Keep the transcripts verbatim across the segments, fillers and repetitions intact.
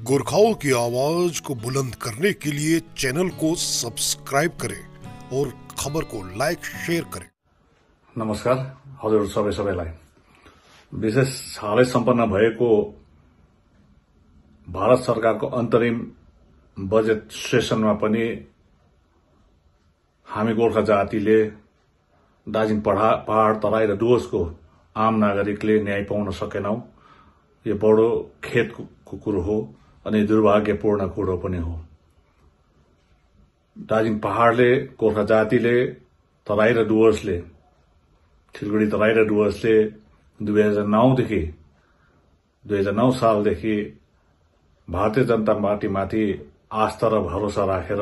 गोरखाओं की आवाज को बुलंद करने के लिए चैनल को सब्सक्राइब करें और खबर को लाइक शेयर करें। नमस्कार हजुर सबै सबैलाई। विशेष हालै सम्पन्न भएको भारत सरकारको अन्तरिम बजेट सेसनमा पनि हामी गोर्खा जातिले दार्जिलिङ पहाड़ तराई र डुवर्सको आम नागरिकले न्याय पाउन सकेनौं। यो बडो खेदको कुरो हो अनि दुर्भाग्यपूर्ण कुरो पनि हो। दार्जिलिङ पहाड़ले गोर्खा जातिले तराई र डुवर्सले सिलगढ़ी तराई र डुवर्सले दुई हजार नौदेखि दुई हजार नौ सालदेखि भारतीय जनता पार्टीमाथि आस्था र भरोसा राखेर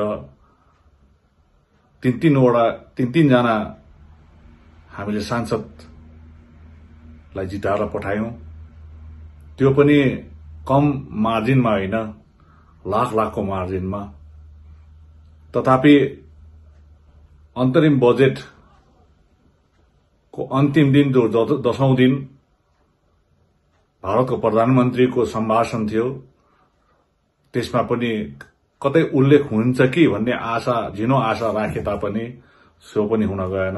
तीन तीनवटा तीन तीनजना हामीले सांसदलाई जिताएर पठायौं। त्यो पनि कम मार्जिनमा होइन, लाख लाखको मार्जिनमा। तथापि अन्तरिम बजेट को अन्तिम दिन जो दशौं दिन भारतको प्रधानमन्त्रीको सम्भाषण थियो, त्यसमा पनि कतै उल्लेख हुन्छ कि भन्ने आशा झिनो आशा राखे तापनि सो पनि हुन गएन।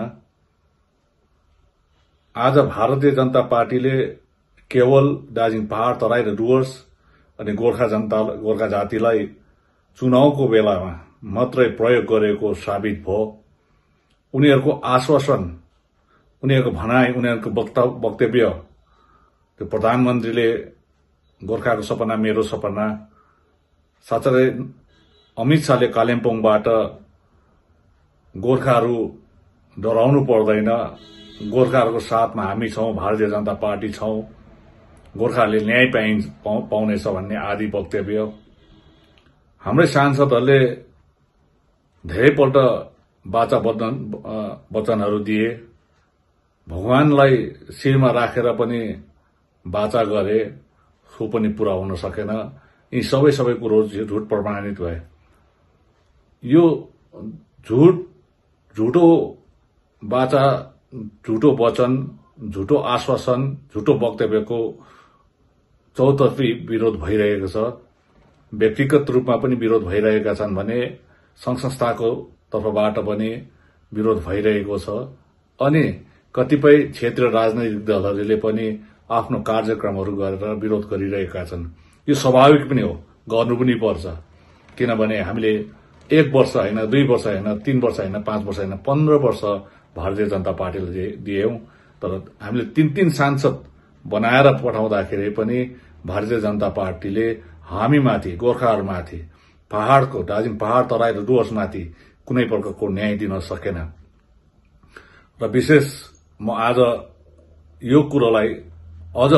आज भारतीय जनता पार्टीले केवल दार्जिलिङ पहाड़ तराई र डुवर्स अनि गोर्खा जनता गोर्खा जातिलाई चुनावको बेलामा मात्रै प्रयोग गरेको साबित भयो। उनीहरूको आश्वासन, उनीहरूको भनाई, उनीहरूको वक्तव्य, त्यो प्रधानमन्त्रीले गोर्खाको सपना मेरो सपना, साथै अमित शाहले कालिम्पोङबाट गोर्खाहरू डराउनु पर्दैन, गोर्खाहरूको साथमा हामी छौं, भारतीय जनता पार्टी छौं, गोर्खाहरूले न्याय पाउनेछ भन्ने आदि वक्तव्य हाम्रै सांसदहरूले धेरैपल्ट वाचा वचनहरू दिए। भगवानलाई शिरमा राखेर पनि वाचा गरे, सो पनि पूरा हुन सकेन। यी सबै सबै कुरो झुट प्रमाणित भए। यो झुट झुटो वाचा, झुटो वचन, झुटो आश्वासन, झुटो वक्तव्यको चौतर्फी विरोध भइरहेको छ। व्यक्तिगत रूपमा पनि विरोध भइरहेका छन् भने संघ संस्थाको तर्फबाट पनि विरोध भइरहेको छ। अनि कतिपय क्षेत्रीय राजनैतिक दलहरूले पनि आफ्नो कार्यक्रमहरू गरेर विरोध गरिरहेका छन्। यो स्वाभाविक पनि हो, गर्नु पनि पर्छ। किनभने हामीले एक वर्ष होइन, दुई वर्ष होइन, तीन वर्ष होइन, पाँच वर्ष होइन, पन्ध्र वर्ष भारतीय जनता पार्टीले दियौं। तर हामीले तीन तीन सांसद बनाएर पठाउँदाखेरि पनि भारतीय जनता पार्टीले हामीमाथि, गोर्खाहरूमाथि, पहाड़को दार्जिलिङ पहाड़ तराई र डुवर्समाथि कुनै प्रकारको न्याय दिन सकेन। र विशेष म आज यो कुरोलाई अझ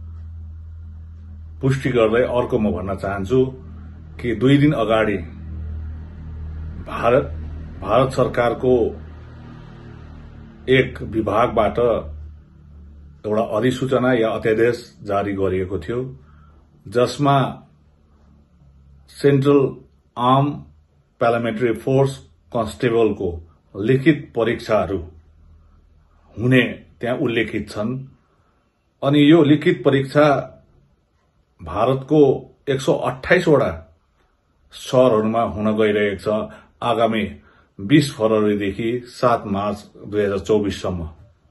पुष्टि गर्दै अर्को म भन्न चाहन्छु कि दुई दिन अगाडि भारत भारत सरकारको एक विभागबाट एउटा अधिसूचना या अध्यादेश जारी गरिएको थियो, जसमा सेन्ट्रल आर्म पार्लियामेन्ट्री फोर्स कन्स्टेबलको लिखित परीक्षाहरू हुने त्यहाँ उल्लेखित छन्। अनि यो लिखित परीक्षा भारतको एक सौ अठाइसवटा शहरहरूमा हुन गइरहेको छ आगामी बीस फरवरीदेखि सात मार्च दुई हजार चौबीससम्म।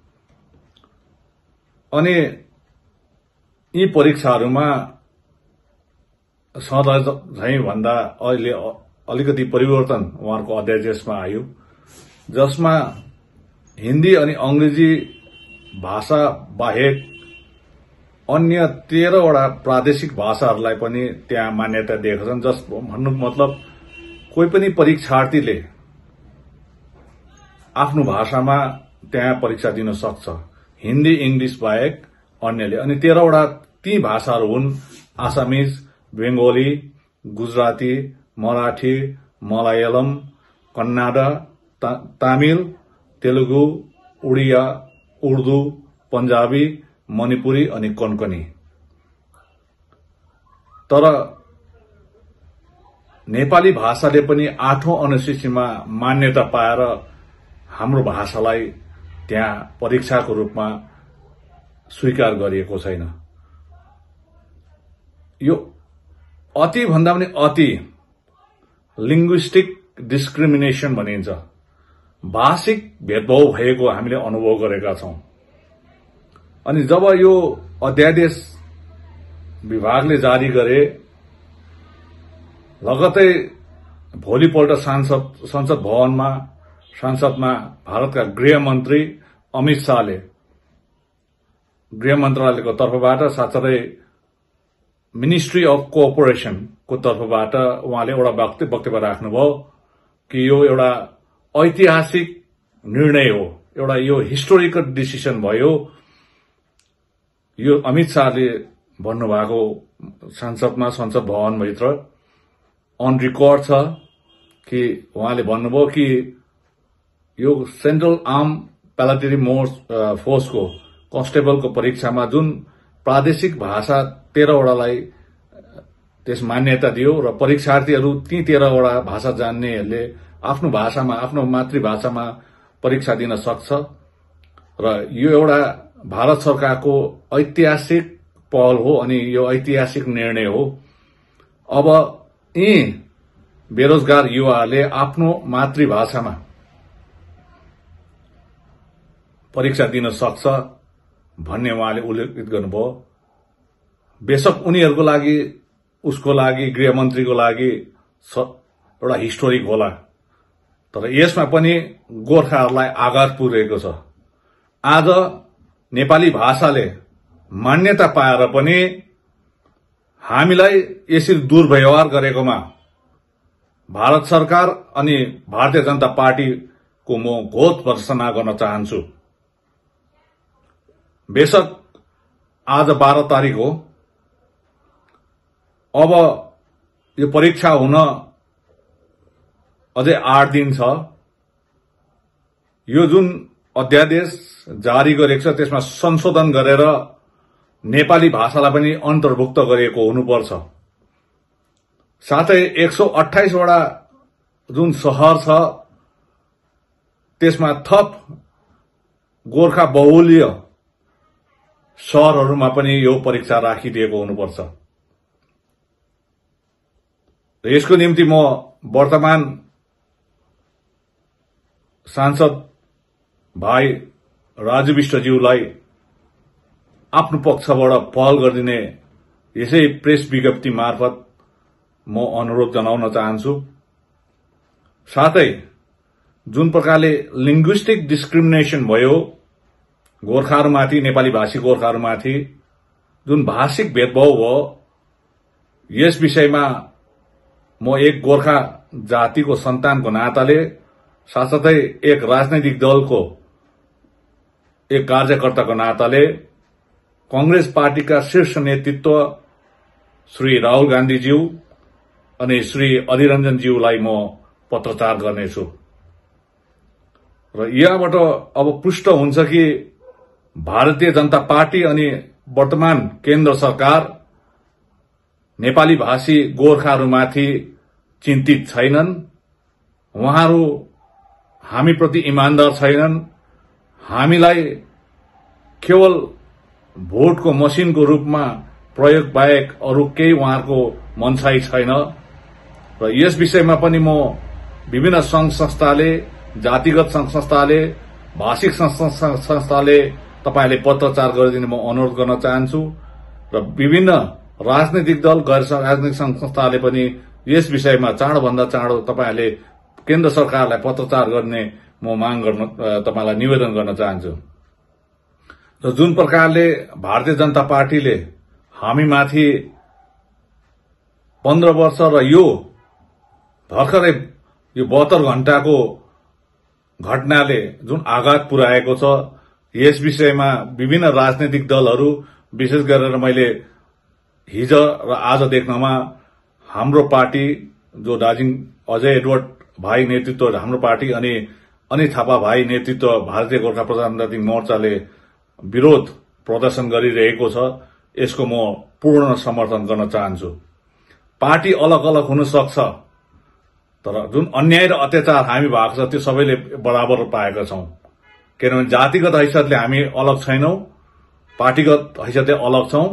अनि यी परीक्षाहरूमा सधैँ झैं भन्दा अहिले अलिकति परिवर्तन उहाँहरूको अध्यादेशमा आयो, जसमा हिन्दी अनि अंग्रेजी भाषा बाहेक अन्य तेह्रवटा प्रादेशिक भाषाहरूलाई पनि त्यहाँ मान्यता दिएका छन्। जस भन्नु मतलब कोही पनि परीक्षार्थीले आफ्नो भाषामा त्यहाँ परीक्षा दिन सक्छ, हिन्दी इंग्लिश बाहेक अन्यले। अनि तेह्रवटा ती भाषाहरू हुन् आसामिज, बेंगोली, गुजराती, मराठी, मलयालम, कन्नड, तमिल, तेलुगु, उडिया, उर्दू, पंजाबी, मणिपुरी अनि कोंकणी। तर नेपाली भाषाले पनि आठौं अनुसूचीमा मान्यता पाएर हाम्रो भाषालाई त्यहाँ परीक्षाको रूपमा स्वीकार गरिएको छैन। यो अति भन्दा पनि अति लिङ्ग्विस्टिक डिस्क्रिमिनेसन भनिन्छ, भाषिक भेदभाव भएको हामीले अनुभव गरेका छौं। अनि जब यो अध्यादेश विभागले जारी गरे, लगतै भोलिपल्ट सांसद संसद भवनमा संसदमा भारतका गृहमन्त्री अमित शाहले गृह मन्त्रालयको तर्फबाट साथसाथै मिनिस्ट्री अफ कोअपरेशन को तर्फबाट उहाँले एउटा वक्तव्य वक्तव्य राख्नुभयो कि यो एउटा ऐतिहासिक निर्णय हो, एउटा यो हिस्टोरिकल डिसिजन भयो। यो अमित शाहले भन्नुभएको संसदमा संसद भवनभित्र अन रिकर्ड छ कि उहाँले भन्नुभयो कि यो सेन्ट्रल आर्म प्यालेटरी फोर्सको कन्स्टेबलको परीक्षामा जुन प्रादेशिक भाषा तेह्रवटालाई त्यस मान्यता दियो र परीक्षार्थीहरू ती तेह्रवटा भाषा जान्नेहरूले आफ्नो भाषामा आफ्नो मातृभाषामा परीक्षा दिन सक्छ र यो एउटा भारत सरकारको ऐतिहासिक पहल हो अनि यो ऐतिहासिक निर्णय हो। अब यी बेरोजगार युवाहरूले आफ्नो मातृभाषामा परीक्षा दिन सक्छ भन्ने उहाँले उल्लेख गर्नुभयो। बेशक उनीहरूको लागि, उसको लागि, गृहमन्त्रीको लागि एउटा हिस्टोरिक होला, तर यसमा पनि गोर्खाहरूलाई आघात पुगेको छ। आज नेपाली भाषाले मान्यता पाएर पनि हामीलाई यसरी दुर्व्यवहार गरेकोमा भारत सरकार अनि भारतीय जनता पार्टीको म घोर भर्त्सना गर्न चाहन्छु। बेशक आज बाह्र तारिक हो, अब यो परीक्षा हुन अझै आठ दिन छ। यो जुन अध्यादेश जारी गरेको छ त्यसमा संशोधन गरेर नेपाली भाषालाई पनि अन्तर्भुक्त गरिएको हुनुपर्छ। साथै एक सौ अठाइस वटा जुन शहर छ त्यसमा थप गोर्खा बहुल्य शहरहरूमा पनि यो परीक्षा राखिदिएको हुनुपर्छ। यसको निम्ति म वर्तमान सांसद भाइ राजु विष्टज्यूलाई आफ्नो पक्षबाट पहल गरिदिने यसै प्रेस विज्ञप्ति मार्फत म अनुरोध जनाउन चाहन्छु। साथै जुन प्रकारले लिङ्ग्विस्टिक डिस्क्रिमिनेसन भयो गोर्खाहरूमाथि, नेपाली भाषी गोर्खाहरूमाथि जुन भाषिक भेदभाव भयो, यस विषयमा म एक गोर्खा जातिको सन्तानको नाताले साथसाथै एक राजनैतिक दलको एक कार्यकर्ताको नाताले कांग्रेस पार्टीका शीर्ष नेतृत्व श्री राहुल गान्धीज्यू अनि श्री अधीर रञ्जनज्यूलाई म पत्रचार गर्नेछु र यहाँबाट अब पुष्ट हुन्छ कि भारतीय जनता पार्टी अनि वर्तमान केन्द्र सरकार नेपाली भाषी गोर्खाहरूमाथि चिन्तित छैनन्। उहाँहरू हामीप्रति इमानदार छैनन्। हामीलाई केवल भोटको मसिनको रूपमा प्रयोग बाहेक अरू केही उहाँहरूको मनसाई छैन र यस विषयमा पनि म विभिन्न संघ संस्थाले, जातिगत संघ संस्थाले, भाषिक संस्थाले तपाईले पत्रचार गरिदिने म अनुरोध गर्न चाहन्छु र विभिन्न राजनैतिक दल, गैर राजनैतिक संघ संस्थाले पनि यस विषयमा चाँडोभन्दा चाँडो तपाईहरूले केन्द्र सरकारलाई पत्रचार गर्ने म माग गर्न तपाईलाई निवेदन गर्न चाहन्छु। र जुन प्रकारले भारतीय जनता पार्टीले हामीमाथि पन्ध्र वर्ष र यो भर्खरै यो बहत्तर घण्टाको घटनाले जुन आघात पुर्याएको छ, यस विषयमा विभिन्न राजनैतिक दलहरू, विशेष गरेर मैले हिज र आज देख्नमा हाम्रो पार्टी जो दार्जिलिङ अजय एडवर्ड भाइ नेतृत्व हाम्रो पार्टी अनि अनित थापा भाइ नेतृत्व भारतीय गोर्खा प्रजातान्त्रिक मोर्चाले विरोध प्रदर्शन गरिरहेको छ, यसको म पूर्ण समर्थन गर्न चाहन्छु। पार्टी अलग अलग हुन सक्छ, तर जुन अन्याय र अत्याचार हामी भएको छ त्यो सबैले बराबर पाएका छौं। किनभने जातिगत हैसियतले हामी अलग छैनौं, पार्टीगत हैसियतले अलग छौं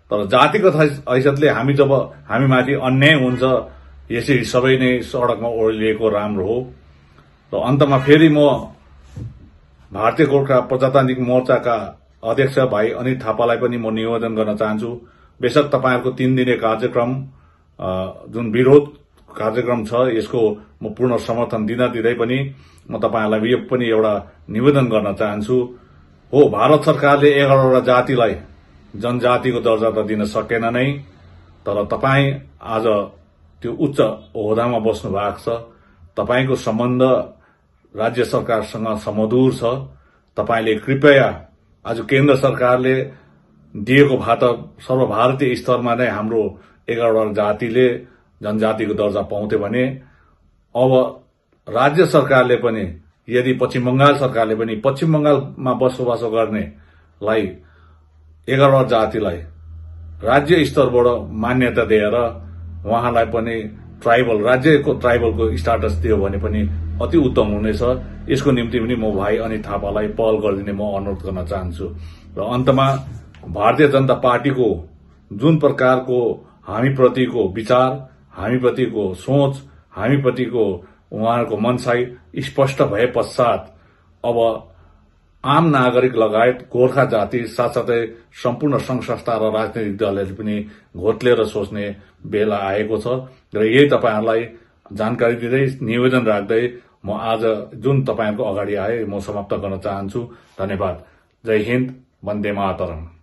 तर जातिगत हैसियतले हामी जब हामीमाथि अन्याय हुन्छ यसै सबै नै सड़कमा ओर्लिएको राम्रो हो। र अन्तमा फेरि म भारतीय गोर्खा प्रजातान्त्रिक मोर्चाका अध्यक्ष भाइ अनित थापालाई पनि म निवेदन गर्न चाहन्छु, बेशक तपाईहरुको तीन दिने कार्यक्रम जुन विरोध कार्यक्रम छ यसको म पूर्ण समर्थन दिन दिँदै पनि म तपाईहरुलाई यो पनि एउटा निवेदन गर्न चाहन्छु। हो, भारत सरकारले एघारवटा जातिलाई जनजातिको दर्जा त दिन सकेन नै, तर तपाई आज त्यो उच्च ओहदामा बस्नु भएको छ। तपाईको सम्बन्ध राज्य सरकारसँग समधुर छ। तपाईले कृपया आज केन्द्र सरकारले दिएको भए त सर्वभारतीय स्तरमा नै हाम्रो एघारवटा जातिले जनजातिको दर्जा पाउँथे भने अब राज्य सरकारले पनि यदि पश्चिम बंगाल सरकारले पनि पश्चिम बंगालमा बसोबासो गर्नेलाई एघारवटा जातिलाई राज्य स्तरबाट मान्यता दिएर उहाँलाई पनि ट्राइबल राज्यको ट्राइबलको स्टाटस दियो भने पनि अति उत्तम हुनेछ। यसको निम्ति पनि म भाइ अनित थापालाई पहल गरिदिने म अनुरोध गर्न चाहन्छु। र अन्तमा भारतीय जनता पार्टीको जुन प्रकारको हामीप्रतिको विचार, हामीप्रतिको सोच, हामीप्रतिको उहाँहरूको मनसाई स्पष्ट भए पश्चात अब आम नागरिक लगायत गोर्खा जाति साथसाथै सम्पूर्ण संघ संस्था र राजनैतिक दलहरूले पनि घोत्लेर सोच्ने बेला आएको छ। र यही तपाईहरुलाई जानकारी दिँदै निवेदन राख्दै म आज जुन तपाईहरुको अगाडि आए म समाप्त गर्न चाहन्छु। धन्यवाद। जय हिन्द, वन्दे मातरम।